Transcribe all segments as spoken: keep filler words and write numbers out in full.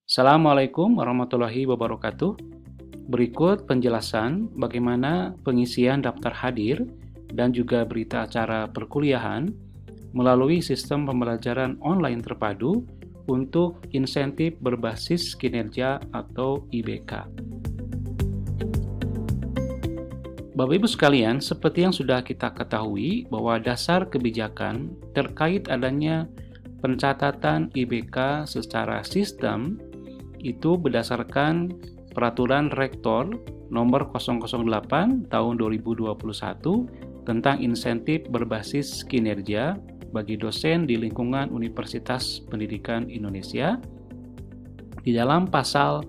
Assalamualaikum warahmatullahi wabarakatuh. Berikut penjelasan bagaimana pengisian daftar hadir dan juga berita acara perkuliahan melalui sistem pembelajaran online terpadu untuk insentif berbasis kinerja atau I B K. Bapak Ibu sekalian, seperti yang sudah kita ketahui bahwa dasar kebijakan terkait adanya pencatatan I B K secara sistem itu berdasarkan Peraturan Rektor Nomor nol nol delapan Tahun dua ribu dua puluh satu tentang insentif berbasis kinerja bagi dosen di lingkungan Universitas Pendidikan Indonesia. Di dalam pasal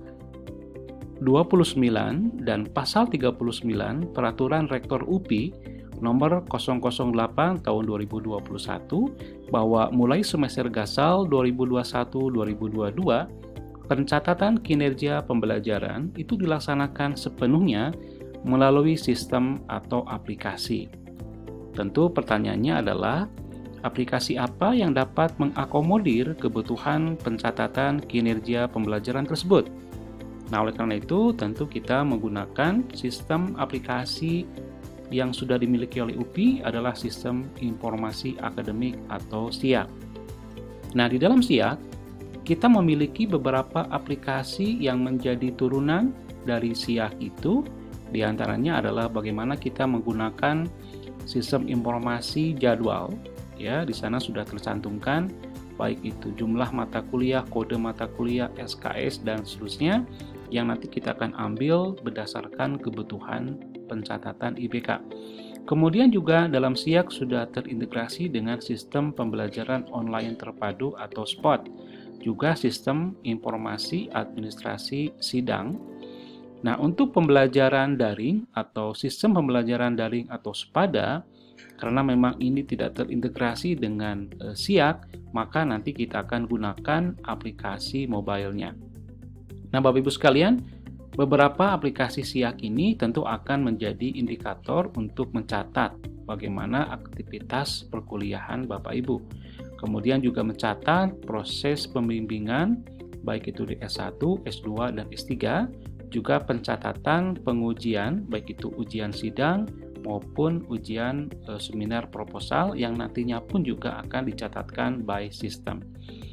dua puluh sembilan dan pasal tiga puluh sembilan Peraturan Rektor U P I Nomor nol nol delapan Tahun dua ribu dua puluh satu bahwa mulai semester gasal dua ribu dua puluh satu dua ribu dua puluh dua pencatatan kinerja pembelajaran itu dilaksanakan sepenuhnya melalui sistem atau aplikasi. Tentu pertanyaannya adalah, aplikasi apa yang dapat mengakomodir kebutuhan pencatatan kinerja pembelajaran tersebut? Nah, oleh karena itu, tentu kita menggunakan sistem aplikasi yang sudah dimiliki oleh U P I adalah Sistem Informasi Akademik atau SIAK. Nah, di dalam SIAK, kita memiliki beberapa aplikasi yang menjadi turunan dari SIAK itu. Di antaranya adalah bagaimana kita menggunakan sistem informasi jadwal. Ya, di sana sudah tercantumkan baik itu jumlah mata kuliah, kode mata kuliah, S K S dan seterusnya yang nanti kita akan ambil berdasarkan kebutuhan pencatatan I B K. Kemudian juga dalam SIAK sudah terintegrasi dengan sistem pembelajaran online terpadu atau S P O T. Juga sistem informasi administrasi sidang. Nah, untuk pembelajaran daring atau sistem pembelajaran daring atau SPADA, karena memang ini tidak terintegrasi dengan e, SIAK, maka nanti kita akan gunakan aplikasi mobile-nya. Nah, Bapak Ibu sekalian, beberapa aplikasi SIAK ini tentu akan menjadi indikator untuk mencatat bagaimana aktivitas perkuliahan Bapak Ibu. Kemudian juga mencatat proses pembimbingan, baik itu di S satu, S dua, dan S tiga, juga pencatatan pengujian, baik itu ujian sidang maupun ujian e, seminar proposal yang nantinya pun juga akan dicatatkan by system.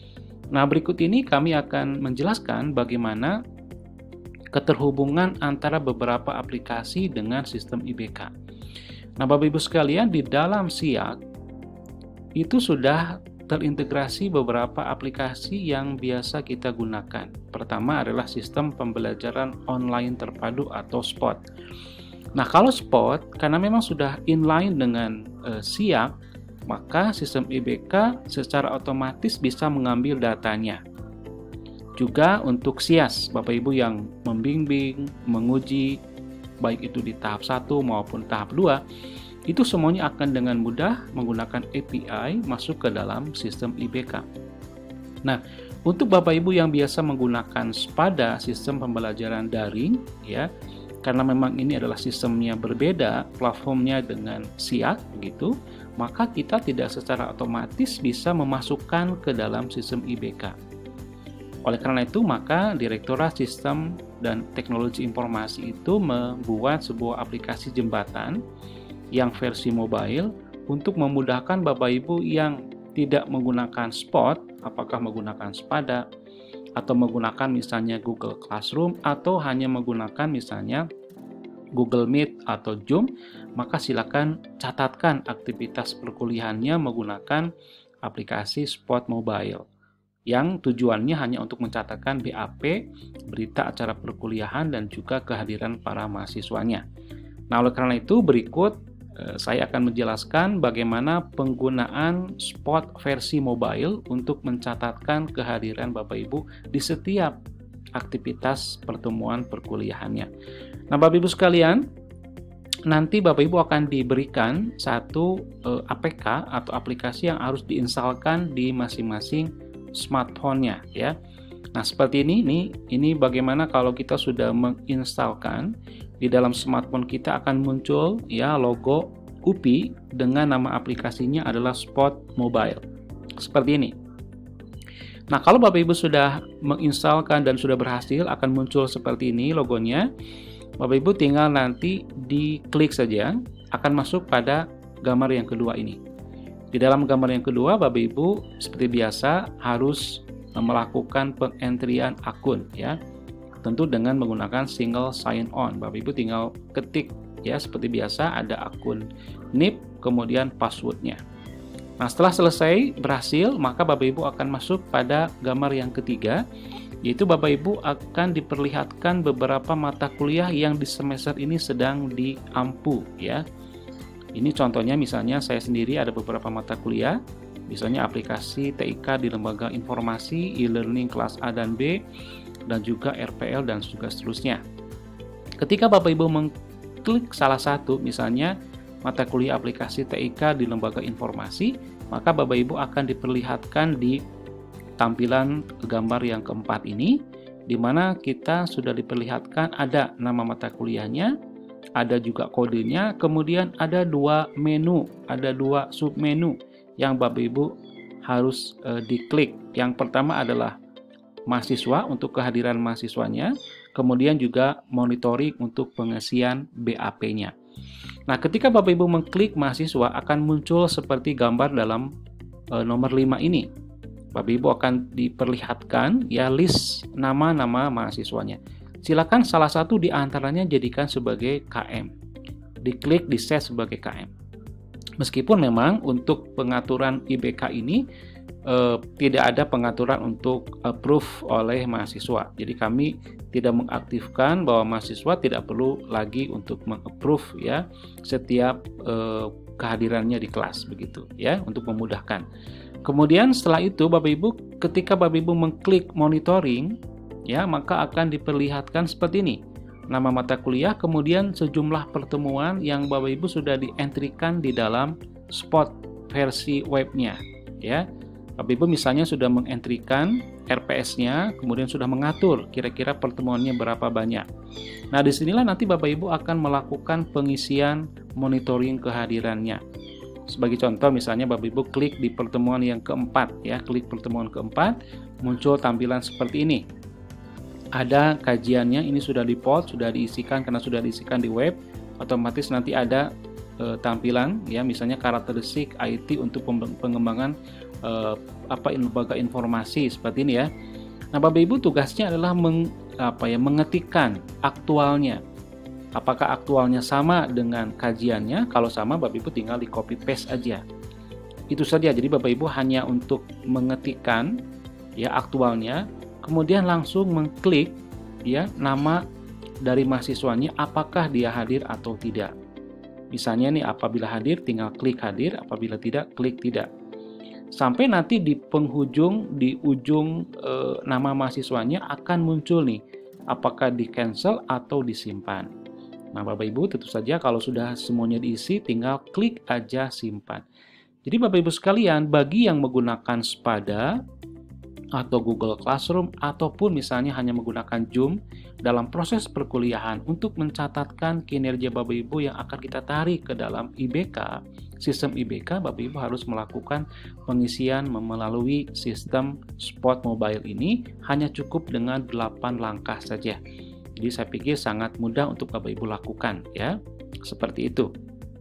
Nah, berikut ini kami akan menjelaskan bagaimana keterhubungan antara beberapa aplikasi dengan sistem I B K. Nah, Bapak Ibu sekalian, di dalam SIAK itu sudah terintegrasi beberapa aplikasi yang biasa kita gunakan. Pertama adalah sistem pembelajaran online terpadu atau S P O T. Nah, kalau S P O T, karena memang sudah inline dengan e, SIAK, maka sistem I B K secara otomatis bisa mengambil datanya. Juga untuk SIAS, Bapak Ibu yang membimbing, menguji, baik itu di tahap satu maupun tahap dua, itu semuanya akan dengan mudah menggunakan A P I masuk ke dalam sistem I B K. Nah, untuk Bapak Ibu yang biasa menggunakan SPADA, sistem pembelajaran daring, ya, karena memang ini adalah sistemnya berbeda, platformnya dengan SIAK, begitu, maka kita tidak secara otomatis bisa memasukkan ke dalam sistem I B K. Oleh karena itu, maka Direktorat Sistem dan Teknologi Informasi itu membuat sebuah aplikasi jembatan yang versi mobile untuk memudahkan Bapak Ibu yang tidak menggunakan S P O T, apakah menggunakan SPADA atau menggunakan misalnya Google Classroom atau hanya menggunakan misalnya Google Meet atau Zoom, maka silakan catatkan aktivitas perkuliahannya menggunakan aplikasi S P O T mobile yang tujuannya hanya untuk mencatatkan B A P, berita acara perkuliahan dan juga kehadiran para mahasiswanya. Nah, oleh karena itu berikut saya akan menjelaskan bagaimana penggunaan S P O T versi mobile untuk mencatatkan kehadiran Bapak Ibu di setiap aktivitas pertemuan perkuliahannya. Nah, Bapak Ibu sekalian, nanti Bapak Ibu akan diberikan satu eh, A P K atau aplikasi yang harus diinstalkan di masing-masing smartphone-nya, ya. Nah, seperti ini, ini, ini bagaimana kalau kita sudah menginstalkan. Di dalam smartphone kita akan muncul ya logo U P I dengan nama aplikasinya adalah S P O T Mobile. Seperti ini. Nah, kalau Bapak Ibu sudah menginstalkan dan sudah berhasil, akan muncul seperti ini logonya. Bapak Ibu tinggal nanti diklik saja, akan masuk pada gambar yang kedua ini. Di dalam gambar yang kedua, Bapak Ibu seperti biasa harus melakukan pengentrian akun ya. Tentu dengan menggunakan single sign on. Bapak Ibu tinggal ketik ya seperti biasa, ada akun N I P, kemudian passwordnya. Nah, setelah selesai berhasil, maka Bapak Ibu akan masuk pada gambar yang ketiga, yaitu Bapak Ibu akan diperlihatkan beberapa mata kuliah yang di semester ini sedang diampu ya. Ini contohnya, misalnya saya sendiri ada beberapa mata kuliah, misalnya aplikasi T I K di lembaga informasi, e-learning kelas A dan B, dan juga R P L dan juga seterusnya. Ketika Bapak Ibu mengklik salah satu, misalnya mata kuliah aplikasi T I K di lembaga informasi, maka Bapak Ibu akan diperlihatkan di tampilan gambar yang keempat ini, di mana kita sudah diperlihatkan ada nama mata kuliahnya, ada juga kodenya, kemudian ada dua menu, ada dua submenu yang Bapak Ibu harus e, diklik. Yang pertama adalah mahasiswa untuk kehadiran mahasiswanya, kemudian juga monitoring untuk pengisian B A P-nya. Nah, ketika Bapak Ibu mengklik mahasiswa, akan muncul seperti gambar dalam e, nomor lima ini. Bapak Ibu akan diperlihatkan ya list nama-nama mahasiswanya. Silakan salah satu di antaranya jadikan sebagai K M. Diklik di set sebagai K M. Meskipun memang untuk pengaturan I B K ini e, tidak ada pengaturan untuk approve oleh mahasiswa. Jadi kami tidak mengaktifkan bahwa mahasiswa tidak perlu lagi untuk mengapprove ya setiap e, kehadirannya di kelas begitu ya, untuk memudahkan. Kemudian setelah itu Bapak Ibu, ketika Bapak Ibu mengklik monitoring ya, maka akan diperlihatkan seperti ini. Nama mata kuliah, kemudian sejumlah pertemuan yang Bapak Ibu sudah dientrikan di dalam spot versi webnya ya. Bapak Ibu misalnya sudah mengentrikan R P S-nya, kemudian sudah mengatur kira-kira pertemuannya berapa banyak. Nah, disinilah nanti Bapak Ibu akan melakukan pengisian monitoring kehadirannya. Sebagai contoh, misalnya Bapak Ibu klik di pertemuan yang keempat ya, klik pertemuan keempat, muncul tampilan seperti ini. Ada kajiannya, ini sudah di-post, sudah diisikan karena sudah diisikan di web, otomatis nanti ada e, tampilan ya, misalnya karakteristik I T untuk pengembangan e, apa lembaga informasi seperti ini ya. Nah, Bapak Ibu tugasnya adalah meng, apa ya, mengetikkan aktualnya. Apakah aktualnya sama dengan kajiannya? Kalau sama, Bapak Ibu tinggal di copy paste aja. Itu saja. Jadi Bapak Ibu hanya untuk mengetikkan ya aktualnya, kemudian langsung mengklik ya nama dari mahasiswanya, apakah dia hadir atau tidak. Misalnya nih, apabila hadir tinggal klik hadir, apabila tidak klik tidak. Sampai nanti di penghujung, di ujung e, nama mahasiswanya akan muncul nih, apakah di cancel atau disimpan. Nah, Bapak Ibu tentu saja kalau sudah semuanya diisi, tinggal klik aja simpan. Jadi Bapak Ibu sekalian, bagi yang menggunakan Spada atau Google Classroom ataupun misalnya hanya menggunakan Zoom dalam proses perkuliahan untuk mencatatkan kinerja Bapak Ibu yang akan kita tarik ke dalam I B K, sistem I B K, Bapak Ibu harus melakukan pengisian melalui sistem Spot Mobile ini hanya cukup dengan delapan langkah saja. Jadi saya pikir sangat mudah untuk Bapak Ibu lakukan ya, seperti itu.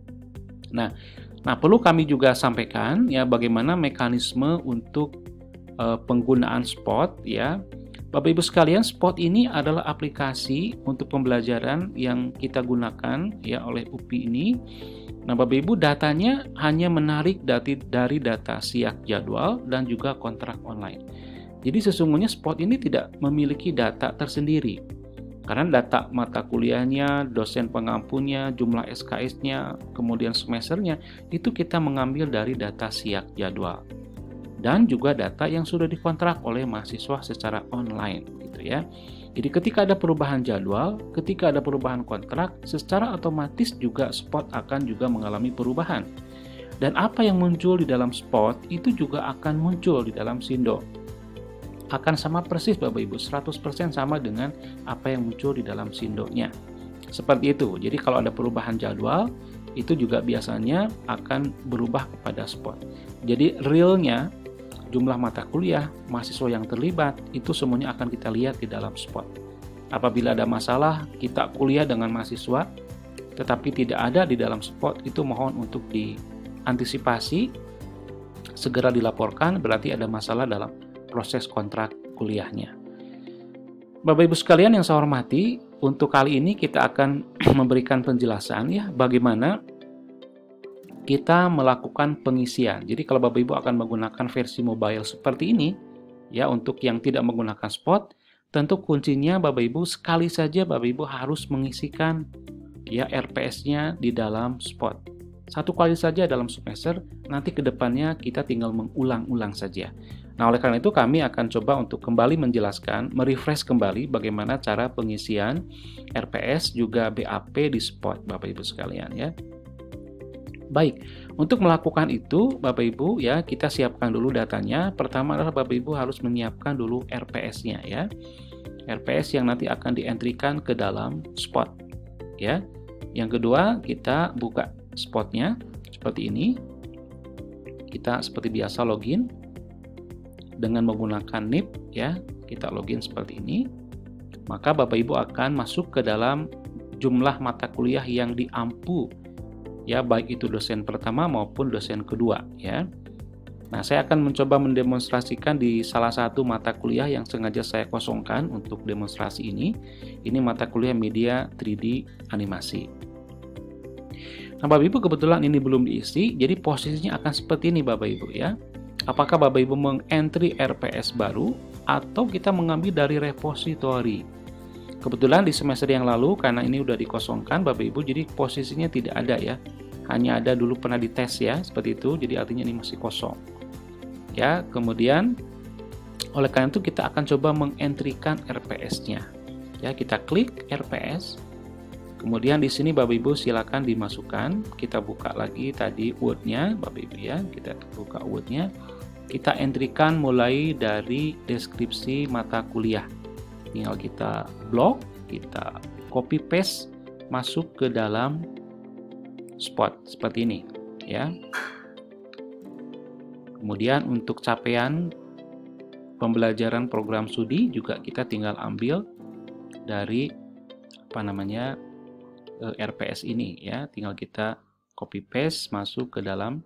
Nah, nah perlu kami juga sampaikan ya bagaimana mekanisme untuk uh, penggunaan Spot ya. Bapak Ibu sekalian, Spot ini adalah aplikasi untuk pembelajaran yang kita gunakan ya oleh U P I ini. Nah, Bapak Ibu datanya hanya menarik dati, dari data siak jadwal dan juga kontrak online. Jadi sesungguhnya Spot ini tidak memiliki data tersendiri. Karena data mata kuliahnya, dosen pengampunya, jumlah S K S-nya, kemudian semesternya, itu kita mengambil dari data siak jadwal. Dan juga data yang sudah dikontrak oleh mahasiswa secara online gitu ya. Jadi ketika ada perubahan jadwal, ketika ada perubahan kontrak, secara otomatis juga Spot akan juga mengalami perubahan. Dan apa yang muncul di dalam Spot itu juga akan muncul di dalam Sindo. Akan sama persis Bapak Ibu, seratus persen sama dengan apa yang muncul di dalam Sindonya. Seperti itu. Jadi kalau ada perubahan jadwal, itu juga biasanya akan berubah kepada Spot. Jadi realnya jumlah mata kuliah, mahasiswa yang terlibat, itu semuanya akan kita lihat di dalam spot. Apabila ada masalah, kita kuliah dengan mahasiswa, tetapi tidak ada di dalam spot, itu mohon untuk diantisipasi, segera dilaporkan, berarti ada masalah dalam proses kontrak kuliahnya. Bapak Ibu sekalian yang saya hormati, untuk kali ini kita akan memberikan penjelasan ya, bagaimana kita melakukan pengisian. Jadi kalau Bapak Ibu akan menggunakan versi mobile seperti ini, ya untuk yang tidak menggunakan spot, tentu kuncinya Bapak Ibu sekali saja Bapak Ibu harus mengisikan ya R P S-nya di dalam spot. Satu kali saja dalam semester, nanti ke depannya kita tinggal mengulang-ulang saja. Nah, oleh karena itu kami akan coba untuk kembali menjelaskan, merefresh kembali bagaimana cara pengisian R P S juga B A P di spot Bapak Ibu sekalian ya. Baik, untuk melakukan itu Bapak Ibu ya, kita siapkan dulu datanya. Pertama adalah Bapak Ibu harus menyiapkan dulu R P S-nya ya. R P S yang nanti akan dientrikan ke dalam spot ya. Yang kedua, kita buka spotnya seperti ini. Kita seperti biasa login dengan menggunakan N I P ya. Kita login seperti ini. Maka Bapak Ibu akan masuk ke dalam jumlah mata kuliah yang diampu ya, baik itu dosen pertama maupun dosen kedua ya. Nah, saya akan mencoba mendemonstrasikan di salah satu mata kuliah yang sengaja saya kosongkan untuk demonstrasi ini. Ini mata kuliah media tiga D animasi. Nah, Bapak Ibu kebetulan ini belum diisi, jadi posisinya akan seperti ini Bapak Ibu ya. Apakah Bapak Ibu mengentry R P S baru atau kita mengambil dari repository? Kebetulan di semester yang lalu karena ini udah dikosongkan Bapak Ibu, jadi posisinya tidak ada ya. Hanya ada dulu pernah dites ya, seperti itu. Jadi artinya ini masih kosong. Ya, kemudian oleh karena itu kita akan coba mengentrikan R P S-nya. Ya, kita klik R P S. Kemudian di sini Bapak Ibu silakan dimasukkan. Kita buka lagi tadi Word-nya Bapak Ibu ya. Kita buka Word-nya. Kita entrikan mulai dari deskripsi mata kuliah. Tinggal kita blok, kita copy paste masuk ke dalam spot seperti ini ya. Kemudian untuk capaian pembelajaran program studi juga kita tinggal ambil dari apa namanya R P S ini ya, tinggal kita copy paste masuk ke dalam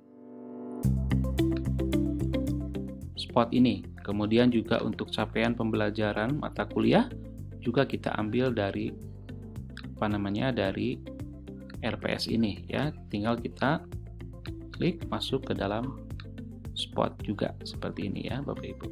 spot ini. Kemudian juga untuk capaian pembelajaran mata kuliah juga kita ambil dari apa namanya dari R P S ini ya. Tinggal kita klik masuk ke dalam spot juga seperti ini ya Bapak Ibu.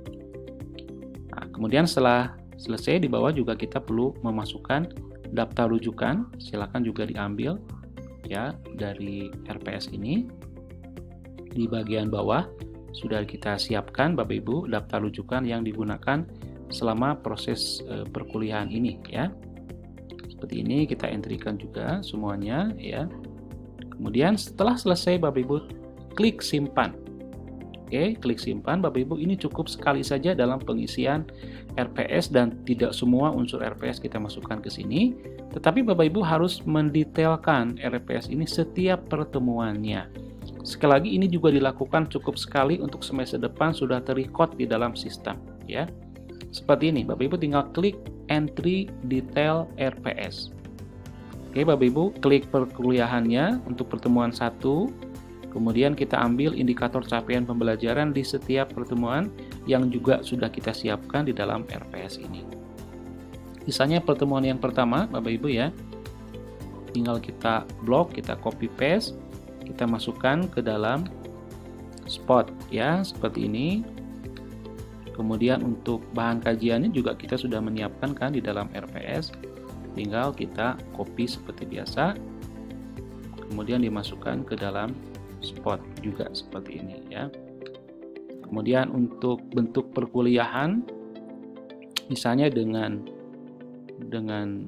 Nah, kemudian setelah selesai di bawah juga kita perlu memasukkan daftar rujukan. Silakan juga diambil ya dari R P S ini. Di bagian bawah sudah kita siapkan Bapak Ibu daftar rujukan yang digunakan selama proses e, perkuliahan ini ya. Seperti ini kita entrikan juga semuanya ya. Kemudian setelah selesai Bapak Ibu klik simpan. Oke, klik simpan Bapak Ibu, ini cukup sekali saja dalam pengisian R P S dan tidak semua unsur R P S kita masukkan ke sini. Tetapi Bapak Ibu harus mendetailkan R P S ini setiap pertemuannya. Sekali lagi ini juga dilakukan cukup sekali untuk semester depan sudah terrecord di dalam sistem ya. Seperti ini, Bapak Ibu tinggal klik entry detail R P S. Oke, Bapak Ibu klik perkuliahannya untuk pertemuan satu. Kemudian kita ambil indikator capaian pembelajaran di setiap pertemuan yang juga sudah kita siapkan di dalam R P S ini. Misalnya pertemuan yang pertama, Bapak Ibu ya. Tinggal kita blok, kita copy paste. Kita masukkan ke dalam spot ya, seperti ini. Kemudian untuk bahan kajiannya juga kita sudah menyiapkan kan di dalam R P S. Tinggal kita copy seperti biasa. Kemudian dimasukkan ke dalam spot juga seperti ini ya. Kemudian untuk bentuk perkuliahan misalnya dengan dengan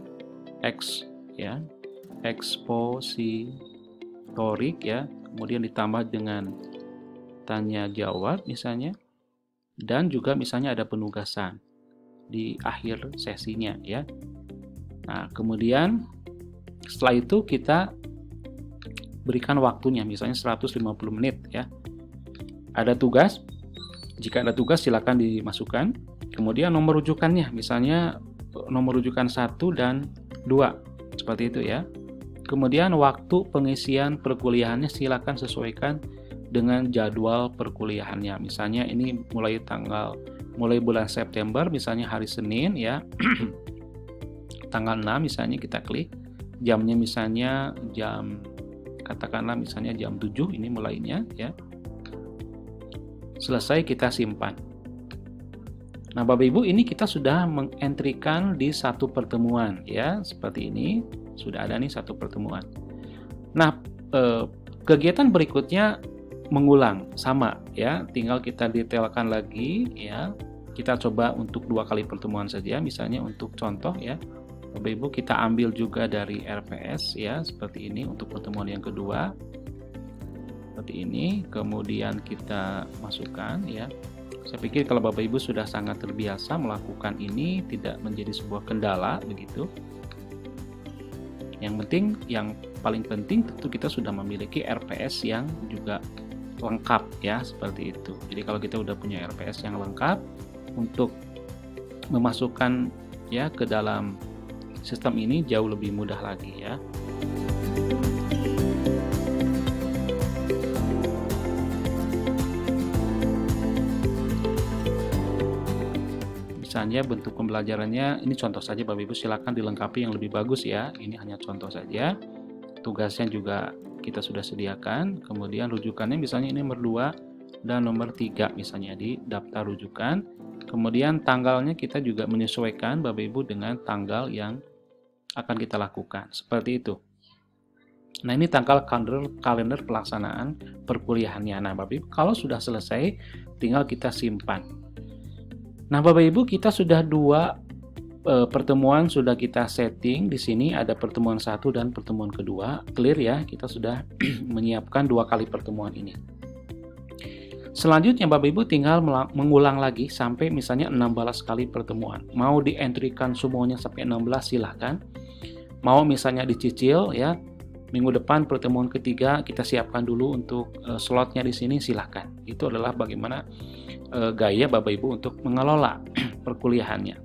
X ya, ekspositorik ya, kemudian ditambah dengan tanya jawab misalnya, dan juga misalnya ada penugasan di akhir sesinya ya. Nah, kemudian setelah itu kita berikan waktunya misalnya seratus lima puluh menit ya. Ada tugas Jika ada tugas silakan dimasukkan. Kemudian nomor rujukannya, misalnya nomor rujukan satu dan dua, seperti itu ya. Kemudian waktu pengisian perkuliahannya silakan sesuaikan dengan jadwal perkuliahannya. Misalnya ini mulai tanggal mulai bulan September, misalnya hari Senin ya. Tanggal enam misalnya kita klik. Jamnya misalnya jam katakanlah misalnya jam tujuh ini mulainya ya. Selesai kita simpan. Nah, Bapak Ibu, ini kita sudah mengentrikan di satu pertemuan ya, seperti ini. Sudah ada nih satu pertemuan. Nah, eh, kegiatan berikutnya mengulang sama ya, tinggal kita detailkan lagi ya. Kita coba untuk dua kali pertemuan saja, misalnya untuk contoh ya. Bapak Ibu, kita ambil juga dari R P S ya, seperti ini untuk pertemuan yang kedua. Seperti ini, kemudian kita masukkan ya. Saya pikir kalau Bapak Ibu sudah sangat terbiasa melakukan ini, tidak menjadi sebuah kendala begitu. Yang penting, yang paling penting tentu kita sudah memiliki R P S yang juga lengkap ya, seperti itu. Jadi kalau kita udah punya R P S yang lengkap untuk memasukkan ya ke dalam sistem ini jauh lebih mudah lagi ya. Misalnya bentuk pembelajarannya, ini contoh saja Bapak Ibu, silakan dilengkapi yang lebih bagus ya. Ini hanya contoh saja. Tugasnya juga kita sudah sediakan. Kemudian rujukannya misalnya ini nomor dua dan nomor tiga misalnya di daftar rujukan. Kemudian tanggalnya kita juga menyesuaikan Bapak Ibu dengan tanggal yang akan kita lakukan. Seperti itu. Nah, ini tanggal kalender, kalender pelaksanaan perkuliahannya. Nah, Bapak Ibu, kalau sudah selesai tinggal kita simpan. Nah, Bapak Ibu, kita sudah dua e, pertemuan sudah kita setting di sini, ada pertemuan satu dan pertemuan kedua. Clear ya, kita sudah menyiapkan dua kali pertemuan ini. Selanjutnya Bapak Ibu tinggal mengulang lagi sampai misalnya enam belas kali pertemuan. Mau di-entrykan semuanya sampai enam belas silahkan. Mau misalnya dicicil ya, minggu depan pertemuan ketiga kita siapkan dulu untuk e, slotnya di sini silahkan. Itu adalah bagaimana gaya Bapak Ibu untuk mengelola perkuliahannya.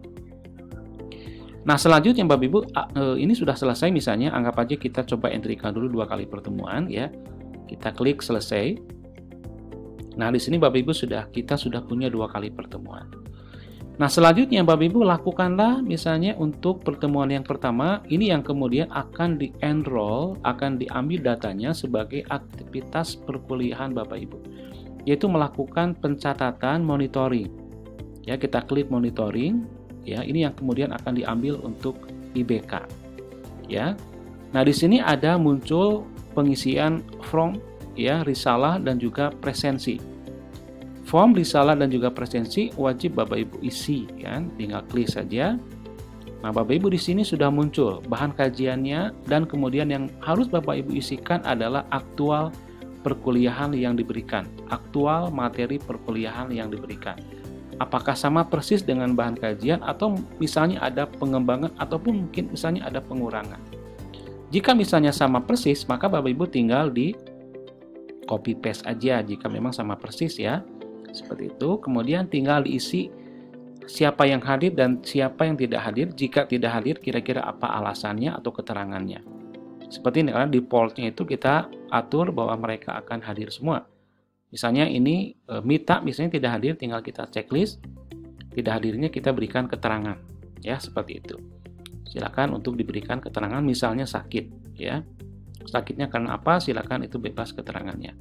Nah, selanjutnya Bapak Ibu, ini sudah selesai misalnya, anggap aja kita coba entrykan dulu dua kali pertemuan ya. Kita klik selesai. Nah, di sini Bapak Ibu sudah kita sudah punya dua kali pertemuan. Nah, selanjutnya Bapak Ibu lakukanlah misalnya untuk pertemuan yang pertama, ini yang kemudian akan di-enroll, akan diambil datanya sebagai aktivitas perkuliahan Bapak Ibu, yaitu melakukan pencatatan monitoring. Ya, kita klik monitoring, ya, ini yang kemudian akan diambil untuk I B K. Ya. Nah, di sini ada muncul pengisian form ya, risalah dan juga presensi. Form, risalah dan juga presensi wajib Bapak Ibu isi ya, tinggal klik saja. Nah, Bapak Ibu di sini sudah muncul bahan kajiannya dan kemudian yang harus Bapak Ibu isikan adalah aktual perkuliahan yang diberikan, aktual materi perkuliahan yang diberikan. Apakah sama persis dengan bahan kajian atau misalnya ada pengembangan ataupun mungkin misalnya ada pengurangan. Jika misalnya sama persis, maka Bapak Ibu tinggal di copy paste aja jika memang sama persis ya. Seperti itu. Kemudian tinggal diisi siapa yang hadir dan siapa yang tidak hadir. Jika tidak hadir, kira-kira apa alasannya atau keterangannya. Seperti ini, karena defaultnya itu kita atur bahwa mereka akan hadir semua. Misalnya ini e, Mita misalnya tidak hadir, tinggal kita checklist. Tidak hadirnya kita berikan keterangan, ya seperti itu. Silakan untuk diberikan keterangan, misalnya sakit, ya. Sakitnya karena apa? Silakan itu bebas keterangannya.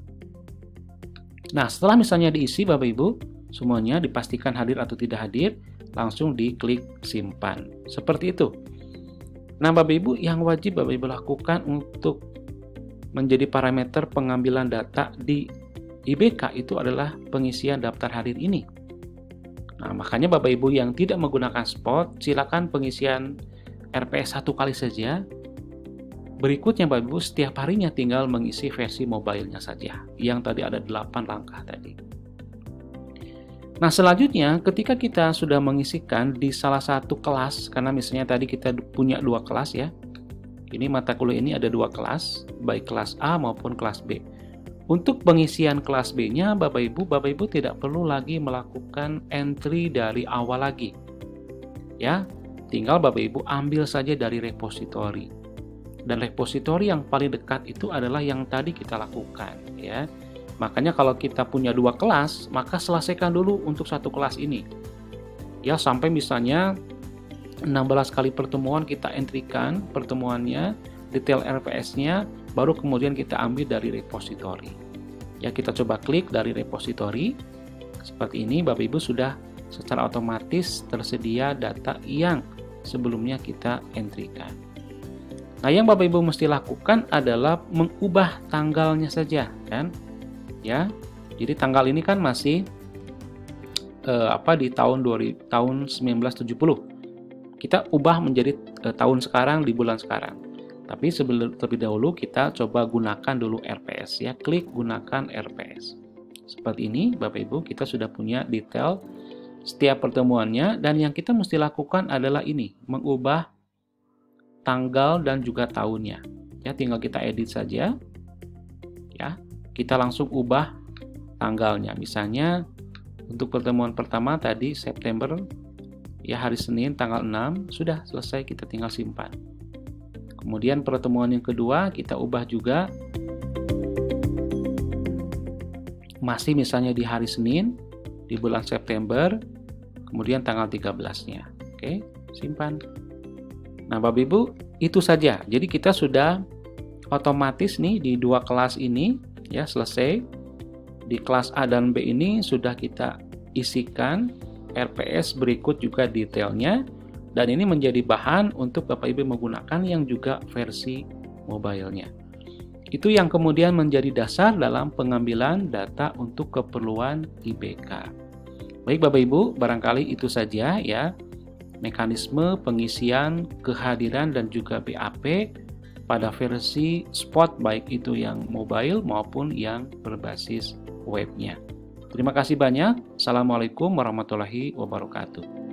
Nah, setelah misalnya diisi Bapak Ibu, semuanya dipastikan hadir atau tidak hadir, langsung diklik simpan. Seperti itu. Nah, Bapak Ibu, yang wajib Bapak Ibu lakukan untuk menjadi parameter pengambilan data di I B K itu adalah pengisian daftar hadir ini. Nah, makanya Bapak Ibu yang tidak menggunakan spot, silakan pengisian R P S satu kali saja. Berikutnya Bapak Ibu setiap harinya tinggal mengisi versi mobilenya saja, yang tadi ada delapan langkah tadi. Nah, selanjutnya ketika kita sudah mengisikan di salah satu kelas, karena misalnya tadi kita punya dua kelas ya. Ini mata kuliah ini ada dua kelas, baik kelas A maupun kelas B. Untuk pengisian kelas B-nya, Bapak Ibu, Bapak Ibu tidak perlu lagi melakukan entry dari awal lagi. Ya, tinggal Bapak Ibu ambil saja dari repositori. Dan repositori yang paling dekat itu adalah yang tadi kita lakukan, ya. Makanya kalau kita punya dua kelas, maka selesaikan dulu untuk satu kelas ini. Ya, sampai misalnya enam belas kali pertemuan kita entrykan pertemuannya, detail R P S-nya, baru kemudian kita ambil dari repositori. Ya, kita coba klik dari repositori. Seperti ini, Bapak Ibu sudah secara otomatis tersedia data yang sebelumnya kita entrykan. Nah, yang Bapak Ibu mesti lakukan adalah mengubah tanggalnya saja, kan? Ya. Jadi tanggal ini kan masih eh, apa di tahun dua ribu, tahun seribu sembilan ratus tujuh puluh. Kita ubah menjadi eh, tahun sekarang di bulan sekarang. Tapi sebelum terlebih dahulu kita coba gunakan dulu R P S, ya. Klik gunakan R P S. Seperti ini, Bapak Ibu, kita sudah punya detail setiap pertemuannya, dan yang kita mesti lakukan adalah ini, mengubah tanggal dan juga tahunnya. Ya, tinggal kita edit saja. Ya, kita langsung ubah tanggalnya. Misalnya untuk pertemuan pertama tadi September, ya hari Senin tanggal enam, sudah selesai, kita tinggal simpan. Kemudian pertemuan yang kedua kita ubah juga, masih misalnya di hari Senin di bulan September, kemudian tanggal tiga belas-nya. Oke, simpan. Nah, Bapak Ibu, itu saja. Jadi kita sudah otomatis nih di dua kelas ini, ya, selesai. Di kelas A dan B ini sudah kita isikan R P S berikut juga detailnya, dan ini menjadi bahan untuk Bapak Ibu menggunakan yang juga versi mobile-nya. Itu yang kemudian menjadi dasar dalam pengambilan data untuk keperluan I B K. Baik Bapak Ibu, barangkali itu saja ya mekanisme pengisian kehadiran dan juga B A P pada versi Spot, baik itu yang mobile maupun yang berbasis webnya. Terima kasih banyak. Assalamualaikum warahmatullahi wabarakatuh.